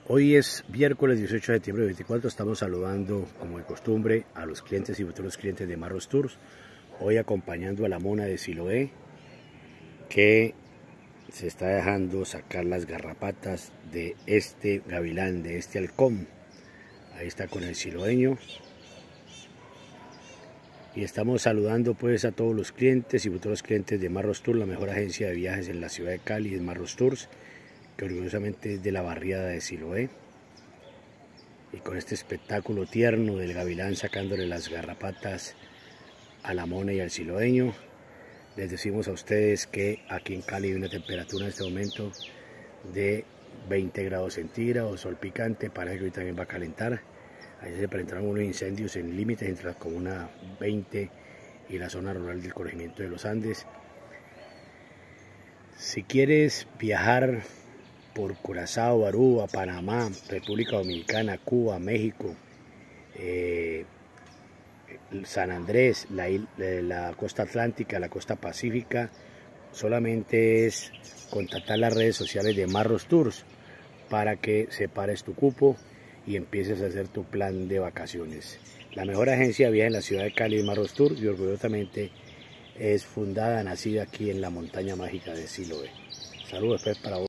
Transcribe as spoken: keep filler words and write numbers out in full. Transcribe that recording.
Hoy es miércoles dieciocho de septiembre de veinticuatro, estamos saludando como de costumbre a los clientes y futuros clientes de Marros Tours. Hoy acompañando a la mona de Siloé, que se está dejando sacar las garrapatas de este gavilán, de este halcón. Ahí está con el siloeño. Y estamos saludando pues a todos los clientes y futuros clientes de Marros Tours, la mejor agencia de viajes en la ciudad de Cali, es Marros Tours, que orgullosamente es de la barriada de Siloé. Y con este espectáculo tierno del gavilán sacándole las garrapatas a la mona y al siloeño, les decimos a ustedes que aquí en Cali hay una temperatura en este momento de veinte grados centígrados, sol picante, parece que hoy también va a calentar. Ayer se presentaron unos incendios en límites entre la comuna veinte y la zona rural del corregimiento de los Andes. Si quieres viajar por Curazao, Aruba, Panamá, República Dominicana, Cuba, México, eh, San Andrés, la, la costa atlántica, la costa pacífica, solamente es contactar las redes sociales de Marros Tours para que separes tu cupo y empieces a hacer tu plan de vacaciones. La mejor agencia de viajes en la ciudad de Cali es Marros Tours y orgullosamente es fundada, nacida aquí en la montaña mágica de Siloé. Saludos pues para vos.